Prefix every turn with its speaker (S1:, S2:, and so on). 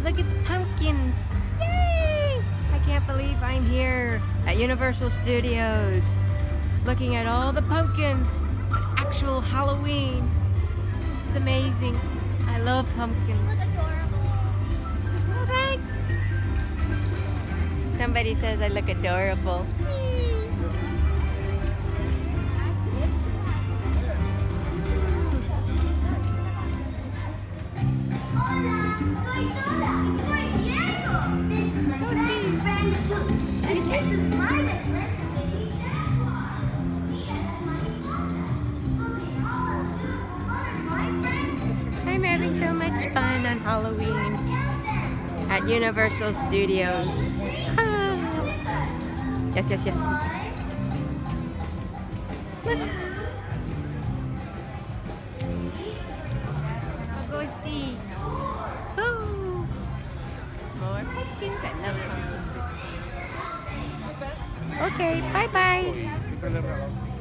S1: Look at the pumpkins. Yay! I can't believe I'm here at Universal Studios looking at all the pumpkins. Actual Halloween. It's amazing. I love pumpkins.
S2: Look adorable.
S1: Oh, thanks. Somebody says I look adorable.
S2: Hola, soy Lola. Soy Diego. This is my best friend Boo. And this is my best friend Baby Jaguar. Mia, that's my mother. Okay, all of you are my friends.
S1: I'm having so much fun on Halloween at Universal Studios. Ah. Yes, yes, yes. Look. I'll go Steve. Ooh. More pumpkins. I love pumpkins. Okay, bye-bye.